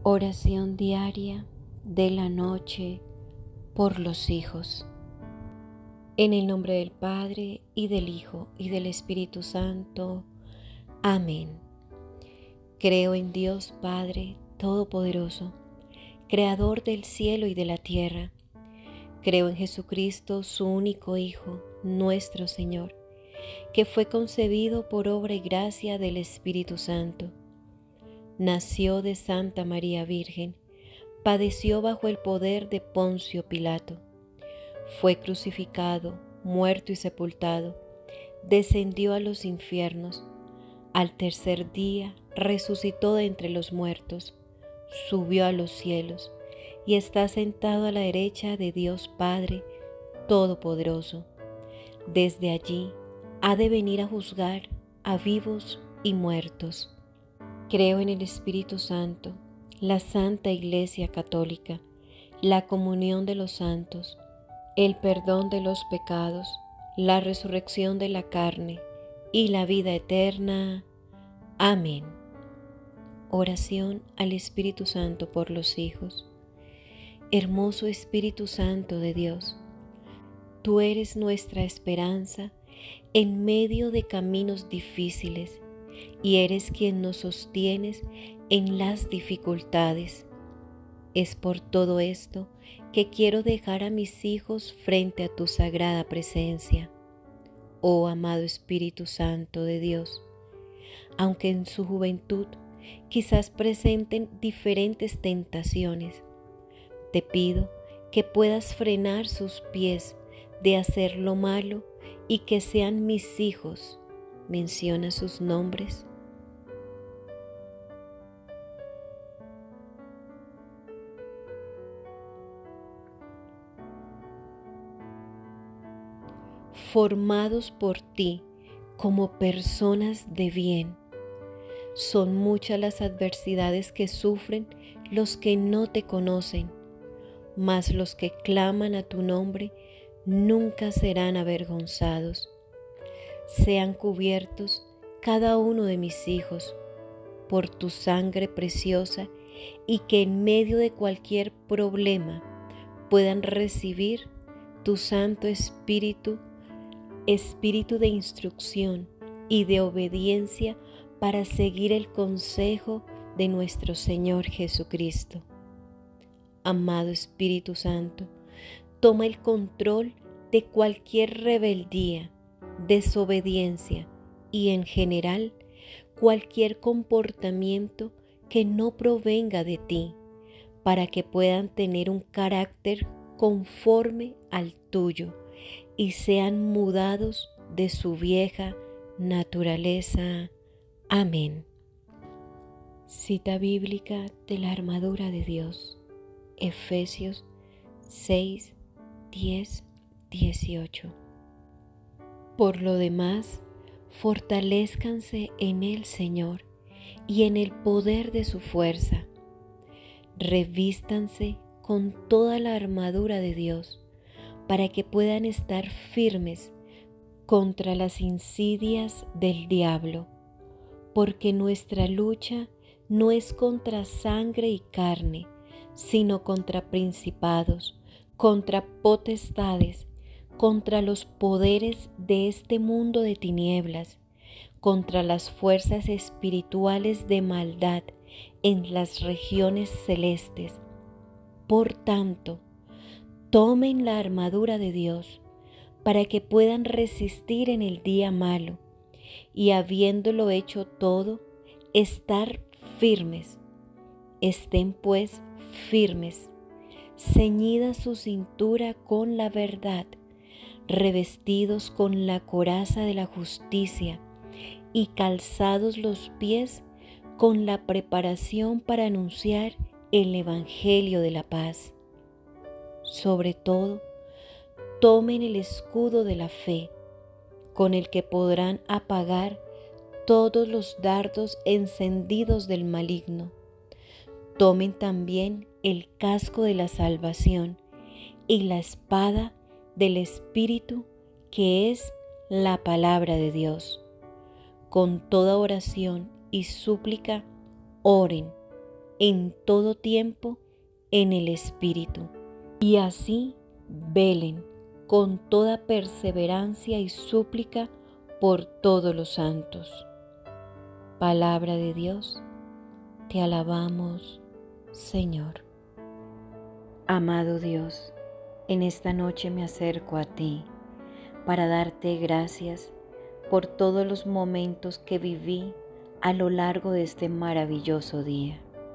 Oración diaria de la noche por los hijos. En el nombre del Padre, y del Hijo, y del Espíritu Santo. Amén. Creo en Dios Padre Todopoderoso, Creador del cielo y de la tierra. Creo en Jesucristo, su único Hijo, nuestro Señor, que fue concebido por obra y gracia del Espíritu Santo. Nació de Santa María Virgen, padeció bajo el poder de Poncio Pilato, fue crucificado, muerto y sepultado, descendió a los infiernos, al tercer día resucitó de entre los muertos, subió a los cielos y está sentado a la derecha de Dios Padre Todopoderoso. Desde allí ha de venir a juzgar a vivos y muertos. Creo en el Espíritu Santo, la Santa Iglesia Católica, la comunión de los santos, el perdón de los pecados, la resurrección de la carne y la vida eterna. Amén. Oración al Espíritu Santo por los hijos. Hermoso Espíritu Santo de Dios, tú eres nuestra esperanza en medio de caminos difíciles, y eres quien nos sostienes en las dificultades. Es por todo esto que quiero dejar a mis hijos frente a tu sagrada presencia. Oh amado Espíritu Santo de Dios, aunque en su juventud quizás presenten diferentes tentaciones, te pido que puedas frenar sus pies de hacer lo malo y que sean mis hijos. Menciona sus nombres. Formados por ti como personas de bien. Son muchas las adversidades que sufren los que no te conocen, mas los que claman a tu nombre nunca serán avergonzados. Sean cubiertos cada uno de mis hijos por tu sangre preciosa, y que en medio de cualquier problema puedan recibir tu Santo Espíritu, Espíritu de instrucción y de obediencia para seguir el consejo de nuestro Señor Jesucristo. Amado Espíritu Santo, toma el control de cualquier rebeldía, desobediencia y en general cualquier comportamiento que no provenga de ti, para que puedan tener un carácter conforme al tuyo y sean mudados de su vieja naturaleza. Amén. Cita bíblica de la armadura de Dios, Efesios 6, 10, 18. Por lo demás, fortalézcanse en el Señor y en el poder de su fuerza. Revístanse con toda la armadura de Dios para que puedan estar firmes contra las insidias del diablo, porque nuestra lucha no es contra sangre y carne, sino contra principados, contra potestades, contra los poderes de este mundo de tinieblas, contra las fuerzas espirituales de maldad en las regiones celestes. Por tanto, tomen la armadura de Dios para que puedan resistir en el día malo y, habiéndolo hecho todo, estar firmes. Estén pues firmes, ceñida su cintura con la verdad, revestidos con la coraza de la justicia y calzados los pies con la preparación para anunciar el Evangelio de la paz. Sobre todo, tomen el escudo de la fe, con el que podrán apagar todos los dardos encendidos del maligno. Tomen también el casco de la salvación y la espada del Espíritu, que es la palabra de Dios. Con toda oración y súplica, oren en todo tiempo en el Espíritu, y así velen con toda perseverancia y súplica por todos los santos. Palabra de Dios, te alabamos, Señor. Amado Dios, en esta noche me acerco a ti para darte gracias por todos los momentos que viví a lo largo de este maravilloso día.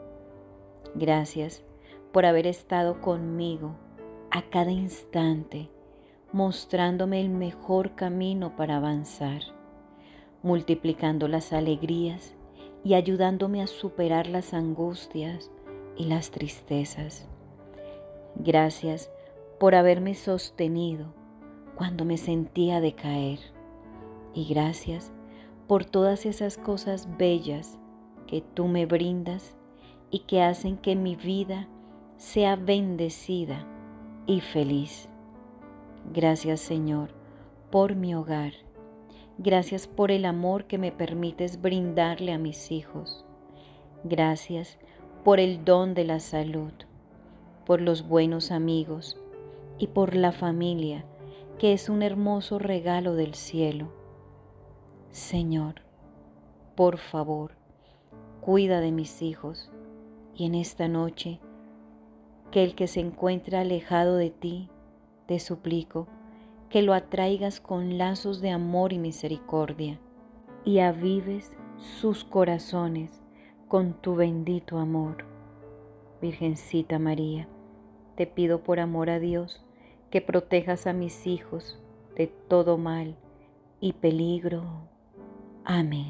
Gracias por haber estado conmigo a cada instante, mostrándome el mejor camino para avanzar, multiplicando las alegrías y ayudándome a superar las angustias y las tristezas. Gracias por haberme sostenido cuando me sentía decaer. Y gracias por todas esas cosas bellas que tú me brindas y que hacen que mi vida sea bendecida y feliz. Gracias, Señor, por mi hogar. Gracias por el amor que me permites brindarle a mis hijos. Gracias por el don de la salud, por los buenos amigos y por la familia, que es un hermoso regalo del cielo. Señor, por favor, cuida de mis hijos, y en esta noche, que el que se encuentra alejado de ti, te suplico que lo atraigas con lazos de amor y misericordia, y avives sus corazones con tu bendito amor. Virgencita María, te pido por amor a Dios que protejas a mis hijos de todo mal y peligro. Amén.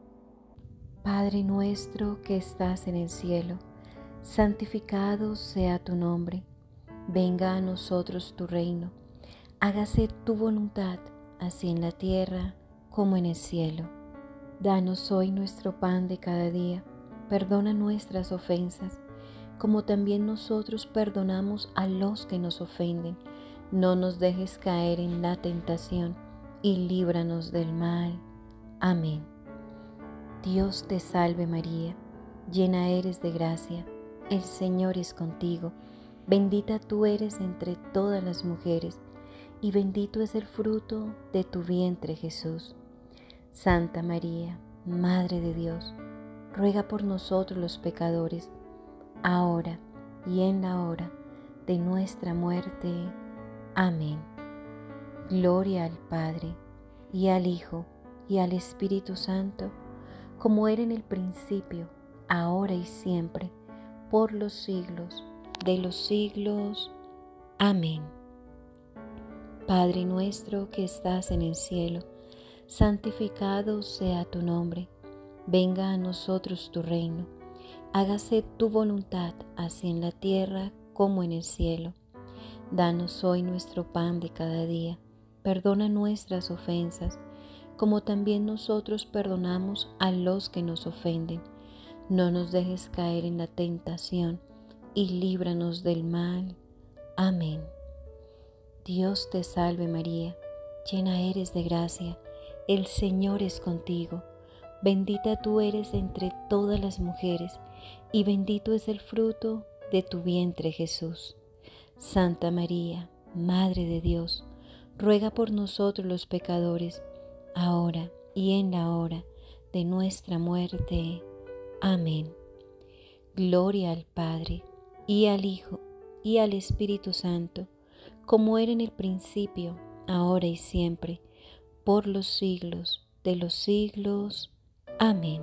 Padre nuestro que estás en el cielo, santificado sea tu nombre. Venga a nosotros tu reino. Hágase tu voluntad, así en la tierra como en el cielo. Danos hoy nuestro pan de cada día. Perdona nuestras ofensas, como también nosotros perdonamos a los que nos ofenden. No nos dejes caer en la tentación y líbranos del mal. Amén. Dios te salve María, llena eres de gracia, el Señor es contigo. Bendita tú eres entre todas las mujeres, y bendito es el fruto de tu vientre Jesús. Santa María, Madre de Dios, ruega por nosotros los pecadores, ahora y en la hora de nuestra muerte. Amén. Gloria al Padre, y al Hijo, y al Espíritu Santo, como era en el principio, ahora y siempre, por los siglos de los siglos. Amén. Padre nuestro que estás en el cielo, santificado sea tu nombre. Venga a nosotros tu reino. Hágase tu voluntad, así en la tierra como en el cielo. Danos hoy nuestro pan de cada día. Perdona nuestras ofensas, como también nosotros perdonamos a los que nos ofenden. No nos dejes caer en la tentación, y líbranos del mal. Amén. Dios te salve María, llena eres de gracia, el Señor es contigo. Bendita tú eres entre todas las mujeres, y bendito es el fruto de tu vientre Jesús. Santa María, Madre de Dios, ruega por nosotros los pecadores, ahora y en la hora de nuestra muerte. Amén. Gloria al Padre, y al Hijo, y al Espíritu Santo, como era en el principio, ahora y siempre, por los siglos de los siglos. Amén.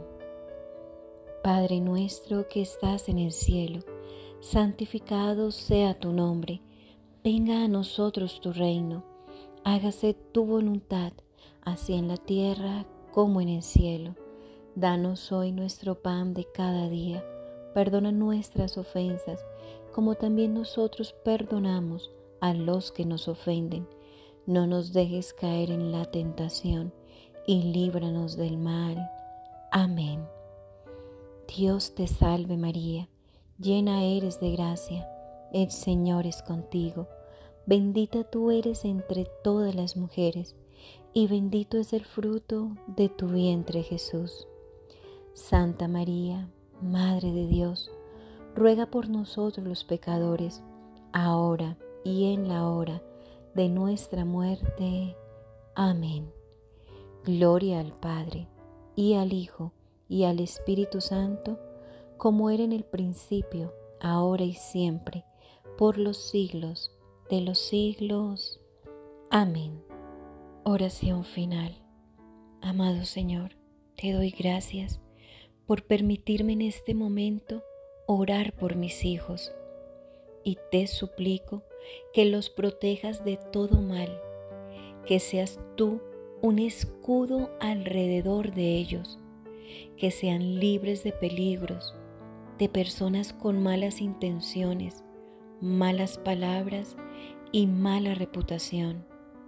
Padre nuestro que estás en el cielo, santificado sea tu nombre. Venga a nosotros tu reino. Hágase tu voluntad, así en la tierra como en el cielo. Danos hoy nuestro pan de cada día. Perdona nuestras ofensas, como también nosotros perdonamos a los que nos ofenden. No nos dejes caer en la tentación, y líbranos del mal. Amén. Dios te salve María, llena eres de gracia, el Señor es contigo. Bendita tú eres entre todas las mujeres, y bendito es el fruto de tu vientre Jesús. Santa María, Madre de Dios, ruega por nosotros los pecadores, ahora y en la hora de nuestra muerte. Amén. Gloria al Padre, y al Hijo, y al Espíritu Santo, como era en el principio, ahora y siempre, por los siglos de los siglos. Amén. Oración final. Amado Señor, te doy gracias por permitirme en este momento orar por mis hijos, y te suplico que los protejas de todo mal, que seas tú un escudo alrededor de ellos, que sean libres de peligros, de personas con malas intenciones, malas palabras y mala reputación.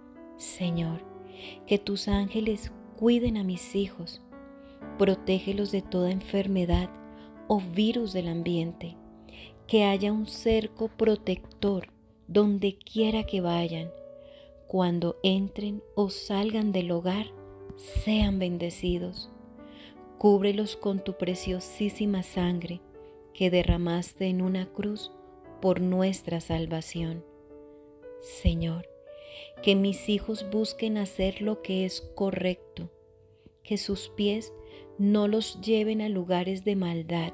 Señor, que tus ángeles cuiden a mis hijos, protégelos de toda enfermedad o virus del ambiente, que haya un cerco protector donde quiera que vayan. Cuando entren o salgan del hogar, sean bendecidos. Cúbrelos con tu preciosísima sangre que derramaste en una cruz por nuestra salvación. Señor, que mis hijos busquen hacer lo que es correcto, que sus pies no los lleven a lugares de maldad.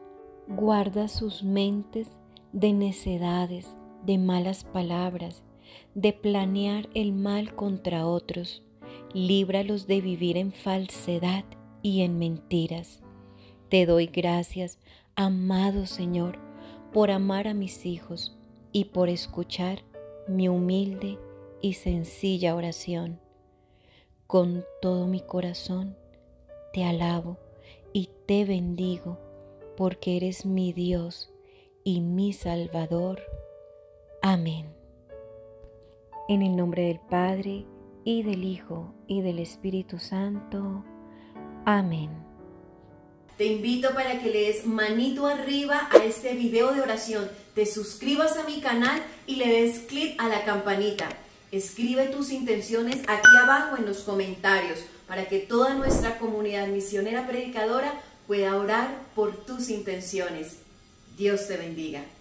Guarda sus mentes de necedades, de malas palabras, de planear el mal contra otros. Líbralos de vivir en falsedad y en mentiras. Te doy gracias, amado Señor, por amar a mis hijos y por escuchar mi humilde y sencilla oración. Con todo mi corazón te alabo y te bendigo, porque eres mi Dios y mi Salvador. Amén. En el nombre del Padre, y del Hijo, y del Espíritu Santo. Amén. Te invito para que le des manito arriba a este video de oración, te suscribas a mi canal y le des clic a la campanita. Escribe tus intenciones aquí abajo en los comentarios para que toda nuestra comunidad misionera predicadora pueda orar por tus intenciones. Dios te bendiga.